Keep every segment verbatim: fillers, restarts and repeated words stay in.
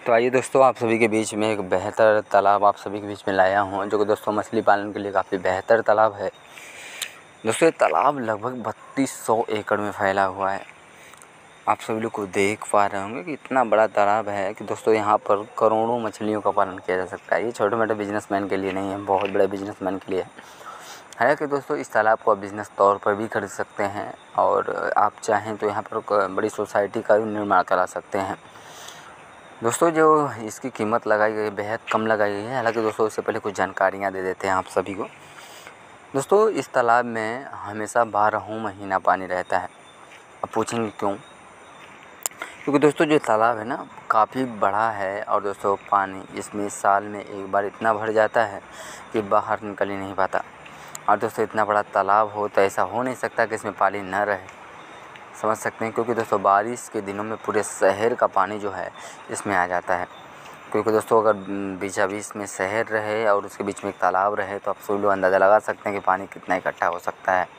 तो आइए दोस्तों, आप सभी के बीच में एक बेहतर तालाब आप सभी के बीच में लाया हूँ, जो कि दोस्तों मछली पालन के लिए काफ़ी बेहतर तालाब है। दोस्तों ये तालाब लगभग बत्तीस सौ एकड़ में फैला हुआ है। आप सभी लोग को देख पा रहे होंगे कि इतना बड़ा तालाब है कि दोस्तों यहाँ पर करोड़ों मछलियों का पालन किया जा सकता है। ये छोटे मोटे बिजनेसमैन के लिए नहीं है, बहुत बड़े बिजनेसमैन के लिए है। हालांकि दोस्तों इस तालाब को आप बिज़नेस तौर पर भी खरीद सकते हैं और आप चाहें तो यहाँ पर बड़ी सोसाइटी का भी निर्माण करा सकते हैं। दोस्तों जो इसकी कीमत लगाई गई है बेहद कम लगाई गई है। हालांकि दोस्तों इससे पहले कुछ जानकारियाँ दे देते हैं आप सभी को। दोस्तों इस तालाब में हमेशा बारहों महीना पानी रहता है। अब पूछेंगे क्यों? क्योंकि दोस्तों जो तालाब है ना काफ़ी बड़ा है और दोस्तों पानी इसमें साल में एक बार इतना भर जाता है कि बाहर निकल ही नहीं पाता। और दोस्तों इतना बड़ा तालाब हो तो ऐसा हो नहीं सकता कि इसमें पानी न रहे, समझ सकते हैं। क्योंकि दोस्तों बारिश के दिनों में पूरे शहर का पानी जो है इसमें आ जाता है। क्योंकि दोस्तों अगर बीचा बीच में शहर रहे और उसके बीच में एक तालाब रहे तो आप सभी लोग अंदाज़ा लगा सकते हैं कि पानी कितना इकट्ठा हो सकता है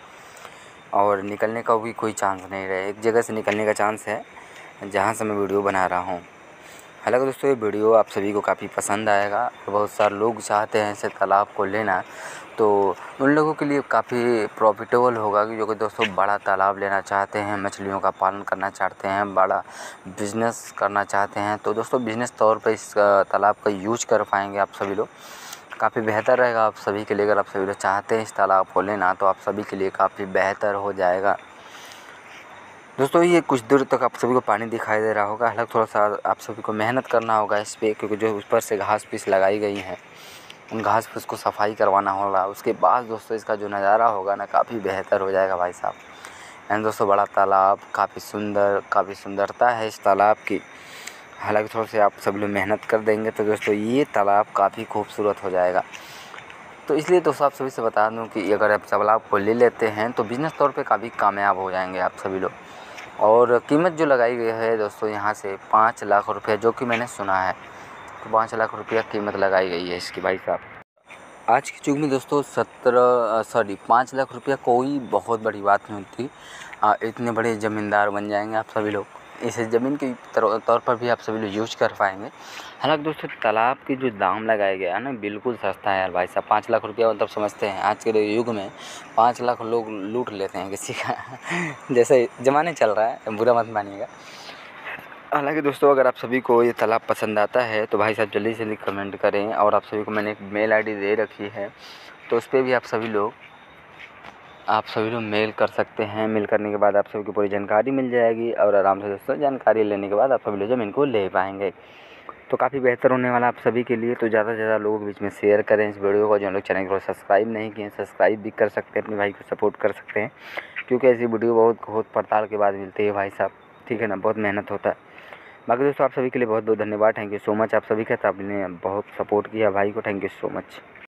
और निकलने का भी कोई चांस नहीं रहे। एक जगह से निकलने का चांस है जहाँ से मैं वीडियो बना रहा हूँ। हालांकि दोस्तों ये वीडियो आप सभी को काफ़ी पसंद आएगा। बहुत सारे लोग चाहते हैं ऐसे तालाब को लेना, तो उन लोगों के लिए काफ़ी प्रॉफिटेबल होगा कि जो कि दोस्तों बड़ा तालाब लेना चाहते हैं, मछलियों का पालन करना चाहते हैं, बड़ा बिजनेस करना चाहते हैं। तो दोस्तों बिजनेस तौर पे इस तालाब का यूज कर पाएंगे आप सभी लोग। काफ़ी बेहतर रहेगा आप सभी के लिए। अगर आप सभी लोग चाहते हैं इस तालाब को लेना तो आप सभी के लिए काफ़ी बेहतर हो जाएगा। दोस्तों ये कुछ दूर तक आप सभी को पानी दिखाई दे रहा होगा। हालांकि थोड़ा सा आप सभी को मेहनत करना होगा इस पर, क्योंकि जो उस पर से घास फूस लगाई गई है उन घास फूस को सफाई करवाना होगा। उसके बाद दोस्तों इसका जो नज़ारा होगा ना काफ़ी बेहतर हो जाएगा भाई साहब। एंड दोस्तों बड़ा तालाब काफ़ी सुंदर काफ़ी सुंदरता है इस तालाब की। हालांकि थोड़ा सा आप सभी लोग मेहनत कर देंगे तो दोस्तों ये तालाब काफ़ी खूबसूरत हो जाएगा। तो इसलिए दोस्तों आप सभी से बता दूं कि अगर आप तालाब को ले लेते हैं तो बिज़नेस तौर पे काफ़ी कामयाब हो जाएंगे आप सभी लोग। और कीमत जो लगाई गई है दोस्तों यहाँ से पाँच लाख रुपये, जो कि मैंने सुना है, तो पाँच लाख रुपया कीमत लगाई गई है इसकी भाई साहब। आज के युग में दोस्तों सत्रह सॉरी पाँच लाख रुपया कोई बहुत बड़ी बात नहीं होती। इतने बड़े ज़मींदार बन जाएंगे आप सभी लोग। इस ज़मीन के तौर पर भी आप सभी लोग यूज कर पाएंगे। हालांकि दोस्तों तालाब की जो दाम लगाया गया है ना बिल्कुल सस्ता है यार भाई साहब। पाँच लाख रुपया मतलब समझते हैं आज के युग में पाँच लाख लोग लूट लेते हैं किसी का जैसे ज़माने चल रहा है, बुरा मत मानिएगा। हालांकि दोस्तों अगर आप सभी को ये तालाब पसंद आता है तो भाई साहब जल्दी से जल्दी कमेंट करें। और आप सभी को मैंने एक मेल आईडी दे रखी है, तो उस पर भी आप सभी लोग आप सभी लोग मेल कर सकते हैं। मेल करने के बाद आप सभी को पूरी जानकारी मिल जाएगी और आराम से दोस्तों जानकारी लेने के बाद आप सभी लोग ज़मीन को ले पाएंगे। तो काफ़ी बेहतर होने वाला आप सभी के लिए। तो ज़्यादा से ज़्यादा लोगों के बीच में शेयर करें इस वीडियो को। जो लोग चैनल को सब्सक्राइब नहीं किए सब्सक्राइब भी कर सकते हैं, अपने भाई को सपोर्ट कर सकते हैं, क्योंकि ऐसी वीडियो बहुत खोज पड़ताल के बाद मिलती है भाई साहब, ठीक है ना, बहुत मेहनत होता है। बाकी दोस्तों आप सभी के लिए बहुत बहुत धन्यवाद। थैंक यू सो मच आप सभी का। आपने बहुत सपोर्ट किया भाई को, थैंक यू सो मच।